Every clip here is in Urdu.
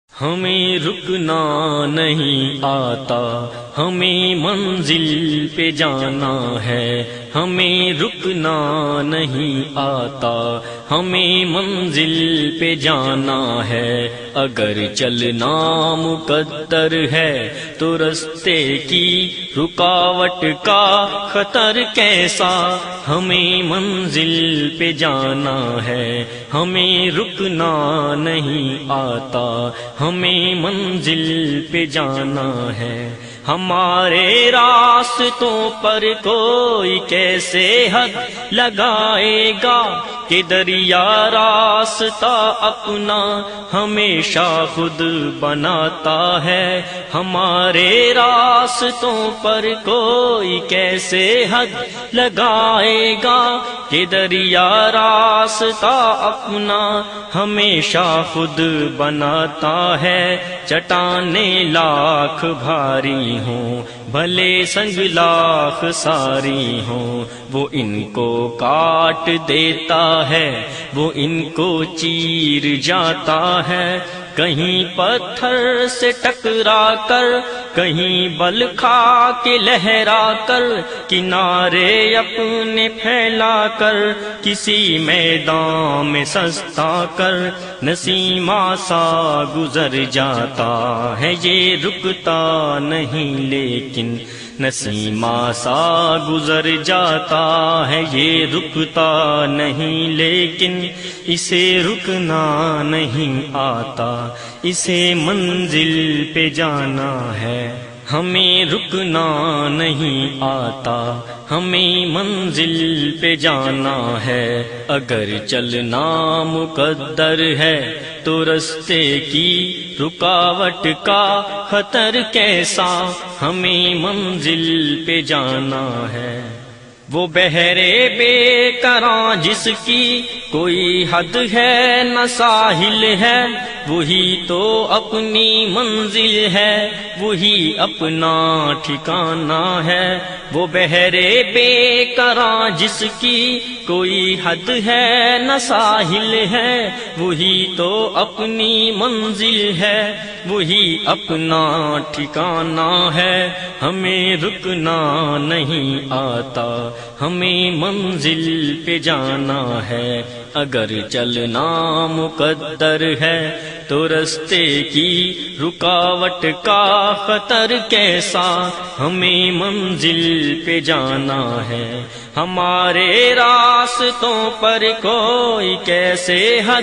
ہمیں رکنا نہیں آتا، ہمیں منزل پہ جانا ہے۔ ہمیں رکنا نہیں آتا، ہمیں منزل پہ جانا ہے۔ اگر چلنا مقدر ہے تو رستے کی رکاوٹ کا خطر کیسا؟ ہمیں منزل پہ جانا ہے، ہمیں رکنا نہیں آتا، ہمیں منزل پہ جانا ہے۔ ہمارے راستوں پر کوئی کیسے حد لگائے گا کہ دریا راستہ اپنا ہمیشہ خود بناتا ہے۔ ہمارے راستوں پر کوئی کیسے حد لگائے گا کہ دریا راستہ اپنا ہمیشہ خود بناتا ہے۔ چٹانیں لاکھ بھاری ہوں، بھلے سنگ لاکھ ساری ہوں، وہ ان کو کاٹ دیتا ہے، وہ ان کو چیر جاتا ہے۔ کہیں پتھر سے ٹکرا کر، کہیں بل کھا کے لہرا کر، کنارے اپنے پھیلا کر، کسی میدان میں سستا کر، نسیمہ سا گزر جاتا ہے۔ یہ رکتا نہیں لیکن نسیمہ سا گزر جاتا ہے۔ یہ رکتا نہیں لیکن اسے رکنا نہیں آتا، اسے منزل پہ جانا ہے۔ ہمیں رکنا نہیں آتا، ہمیں منزل پہ جانا ہے۔ اگر چلنا مقدر ہے تو رستے کی رکاوٹ کا خطر کیسا؟ ہمیں منزل پہ جانا ہے۔ وہ بحرے بے کراں جس کی کوئی حد ہے نہ ساحل ہے، وہی تو اپنی منزل ہے، وہی اپنا ٹھکانہ ہے۔ وہ بحرے بے کراں جس کی کوئی حد ہے نہ ساحل ہے، وہی تو اپنی منزل ہے، وہی اپنا ٹھکانہ ہے۔ ہمیں رکنا نہیں آتا، ہمیں منزل پہ جانا ہے۔ اگر چلنا مقدر ہے تو رستے کی رکاوٹ کا خطر کیسا؟ ہمیں منزل پہ جانا ہے۔ ہمارے راستوں پر کوئی کیسے حد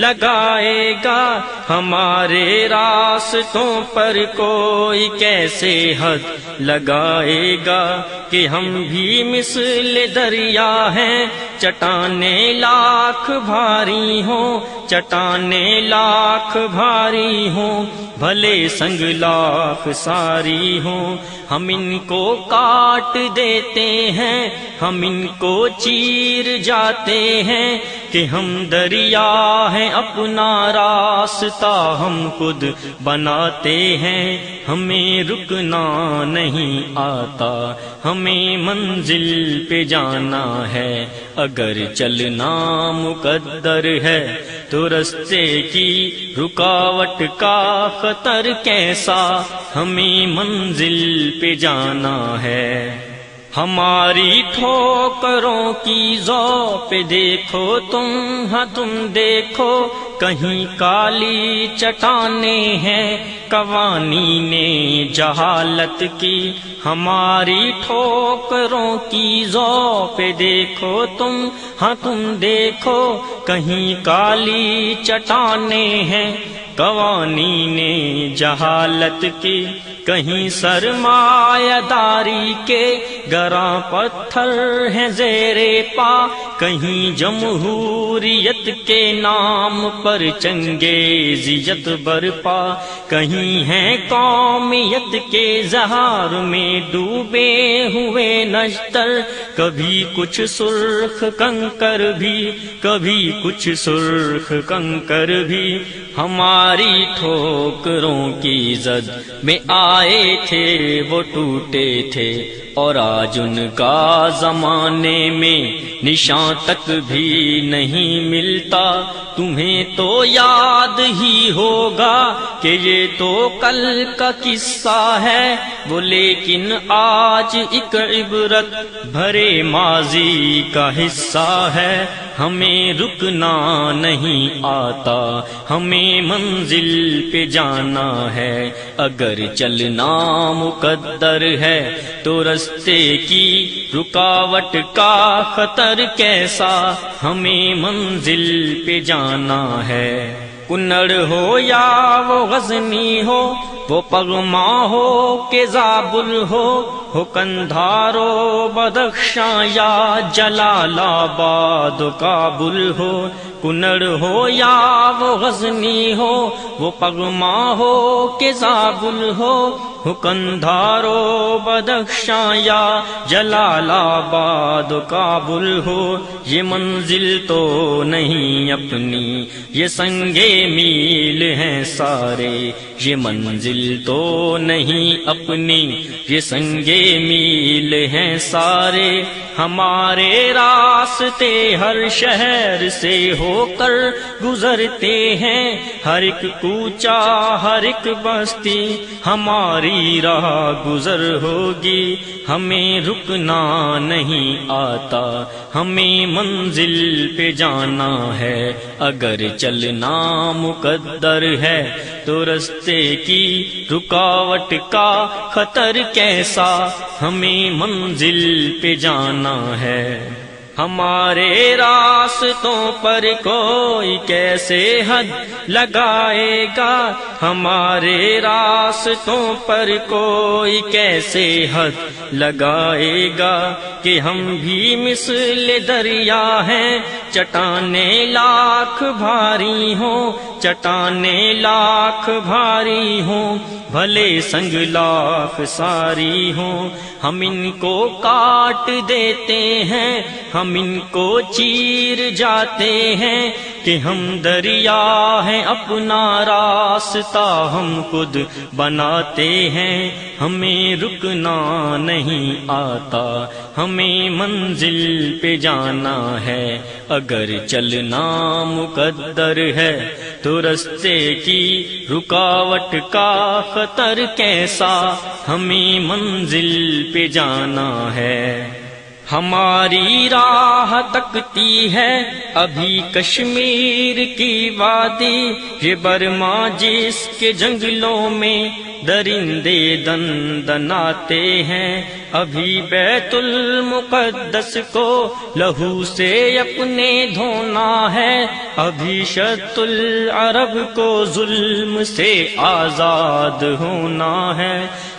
لگائے گا، ہمارے راستوں پر کوئی کیسے حد لگائے گا کہ ہم بھی مثل دریا ہیں۔ چٹانیں لاکھ بھاری ہوں، چٹانیں لاکھ بھاری ہوں، بھلے سنگ لاکھ ساری ہوں، ہم ان کو کاٹ دیتے ہیں، ہم ان کو چیر جاتے ہیں کہ ہم دریا ہیں، اپنا راستہ ہم خود بناتے ہیں۔ ہمیں رکنا نہیں آتا، ہمیں منزل پہ جانا ہے۔ اگر چلنا مقدر ہے تو رستے کی رکاوٹ کا خطر کیسا؟ ہمیں منزل پہ جانا ہے۔ ہماری ٹھوکروں کی ذوق پہ دیکھو تم، ہاں تم دیکھو، کہیں کالی چٹانیں ہیں قوانین جہالت کی۔ ہماری ٹھوکروں کی ذوق پہ دیکھو تم، ہاں تم دیکھو، کہیں کالی چٹانیں ہیں قوانین جہالت کی۔ کہیں سرمایہ داری کے گراں پتھر ہیں زیر پا، کہیں جمہوریت کے نام پر چنگیزیت برپا، کہیں ہیں قومیت کے زہار میں ڈوبے ہوئے نشتر، کبھی کچھ سرخ کنکر بھی، کبھی کچھ سرخ کنکر بھی۔ ہماری ٹھوکروں کی زد میں آئے تھے وہ ٹوٹے تھے، اور آج ان کا زمانے میں نشان تک بھی نہیں ملتا۔ تمہیں تو یاد ہی ہوگا کہ یہ تو کل کا قصہ ہے وہ، لیکن آج ایک عبرت بھرے ماضی کا حصہ ہے۔ ہمیں رکنا نہیں آتا، ہمیں منزل پہ جانا ہے، اگر چلنا مقدر ہے تو رستے کی رکاوٹ کا خطر کیسا، ہمیں منزل پہ جانا ہے۔ کنڑ ہو یا وہ غزنی ہو، وہ پغما ہو کہ زابل ہو قندھار و بدخشاں یا جلال آباد و کابل ہو۔ کنڑ ہو یا وہ غزنی ہو، وہ پغما ہو کہ زابل ہو قندھار و بدخشاں یا جلال آباد و کابل ہو۔ یہ منزل تو نہیں اپنی، یہ سنگے میل ہیں سارے، یہ منزل تو نہیں اپنی، یہ سنگے میل ہیں سارے۔ ہمارے راستے ہر شہر سے ہو کر گزرتے ہیں، ہر ایک کوچہ ہر ایک بستی ہماری راہ گزر ہوگی۔ ہمیں رکنا نہیں آتا، ہمیں منزل پہ جانا ہے، اگر چلنا مقدر ہے تو رستے کی رکاوٹ کا خطر کیسا، ہمیں منزل پہ جانا ہے۔ ہمارے راستوں پر کوئی کیسے حد لگائے گا، ہمارے راستوں پر کوئی کیسے حد لگائے گا، کہ ہم بھی مثل دریا ہیں، چٹانیں لاکھ بھاری ہوں، چٹانیں لاکھ بھاری ہوں، بھلے سنگ لاکھ ساری ہوں۔ ہم ان کو کاٹ دیتے ہیں، ہم ان کو چیر جاتے ہیں، کہ ہم دریا ہیں اپنا راستہ ہم خود بناتے ہیں۔ ہمیں رکنا نہیں آتا، ہمیں منزل پہ جانا ہے، اگر چلنا مقدر ہے تو رستے کی رکاوٹ کا خطر کیسا، ہمیں منزل پہ جانا ہے۔ ہماری راہ تکتی ہے ابھی کشمیر کی وادی، یہ برما جس کے جنگلوں میں درندے دن دناتے ہیں، ابھی بیت المقدس کو لہو سے اپنے دھونا ہے، ابھی شط العرب کو ظلم سے آزاد ہونا ہے۔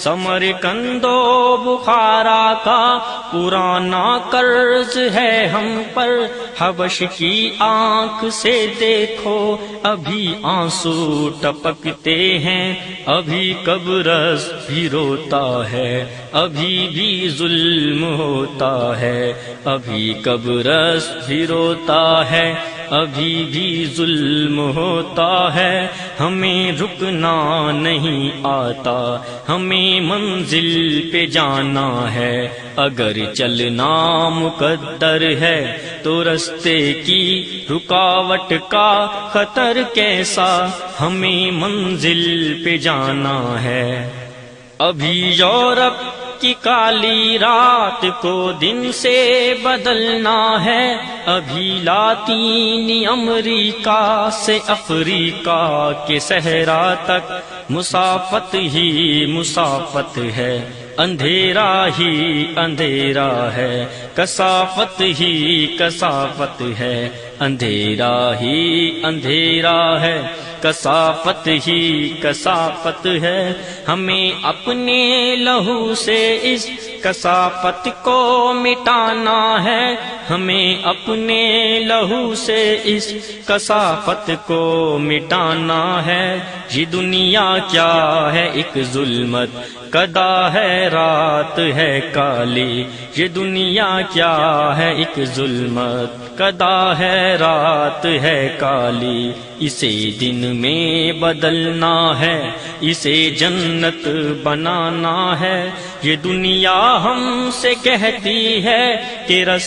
سمرقند و بخارا کا پرانا قرض ہے ہم پر، حبش کی آنکھ سے دیکھو ابھی آنسو ٹپکتے ہیں، ابھی قبرص بھی روتا ہے، ابھی بھی ظلم ہوتا ہے، ابھی قبرص بھی روتا ہے، ابھی بھی ظلم ہوتا ہے۔ ہمیں رکنا نہیں آتا، ہمیں منزل پہ جانا ہے، اگر چلنا مقدر ہے تو رستے کی رکاوٹ کا خطر کیسا، ہمیں منزل پہ جانا ہے۔ ابھی یورپ کی کالی رات کو دن سے بدلنا ہے، ابھی لاطینی امریکہ سے افریقہ کے صحرا تک مسافت ہی مسافت ہے، اندھیرا ہی اندھیرا ہے، کثافت ہی کثافت ہے، اندھیرا ہی اندھیرا ہے، کثافت ہی کثافت ہے۔ ہمیں اپنے لہو سے اس کثافت کو مٹانا ہے، ہمیں اپنے لہو سے اس کثافت کو مٹانا ہے۔ یہ دنیا کیا ہے ایک ظلمت کدا ہے، رات ہے کالی، یہ دنیا کیا ہے ایک ظلمت کدا ہے، رات ہے کالی، اسے دن میں بدلنا ہے، اسے جنت بنانا ہے۔ یہ دنیا ہم سے کہتی ہے کہ رستہ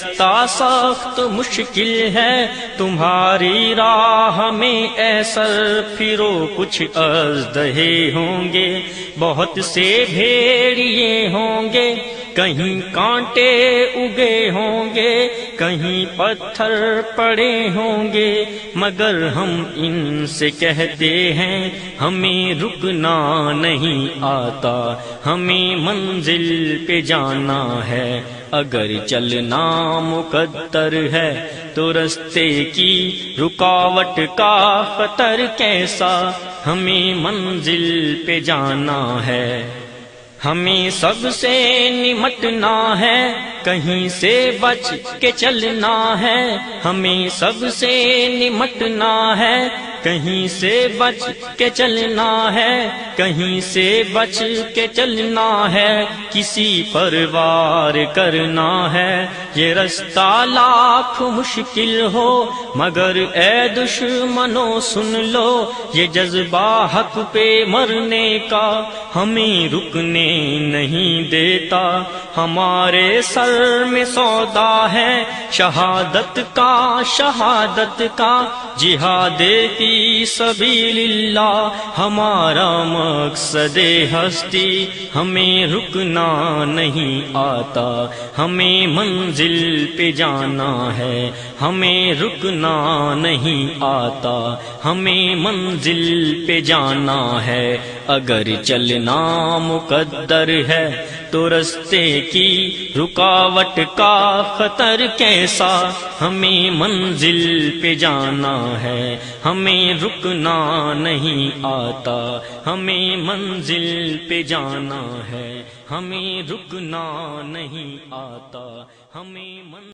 سخت مشکل ہے تمہاری راہ میں اے سر پھرو کچھ اژدہے ہوں گے، بہت سے بھیڑیے ہوں گے، کہیں کانٹے اگے ہوں گے، کہیں پتھر پڑے ہوں گے، مگر ہم ان سے کہتے ہیں ہمیں رکنا نہیں آتا، ہمیں منزل پہ جانا ہے، اگر چلنا مقدر ہے تو رستے کی رکاوٹ کا خطر کیسا، ہمیں منزل پہ جانا ہے، ہمیں سب سے نمٹنا ہے، کہیں سے بچ کے چلنا ہے، ہمیں سب سے نمٹنا ہے، کہیں سے بچ کے چلنا ہے، کہیں سے بچ کے چلنا ہے، کسی پر وار کرنا ہے، یہ رستہ لاکھ مشکل ہو مگر اے دشمنوں سن لو، یہ جذبہ حق پہ مرنے کا ہمیں رکنے نہیں دیتا، ہمارے سر میں سودا ہے شہادت کا جہاد فی سبیل اللہ، ہمارا مقصد ہستی، ہمیں رکنا نہیں آتا، ہمیں منزل پہ جانا ہے، ہمیں رکنا نہیں آتا، ہمیں منزل پہ جانا ہے، اگر چلنا مقدر ہے تو رستے کی رکاوٹ کا خطر کیسا، ہمیں منزل پہ جانا ہے، ہمیں رکنا نہیں آتا، ہمیں منزل پہ جانا ہے، ہمیں رکنا نہیں آتا، ہمیں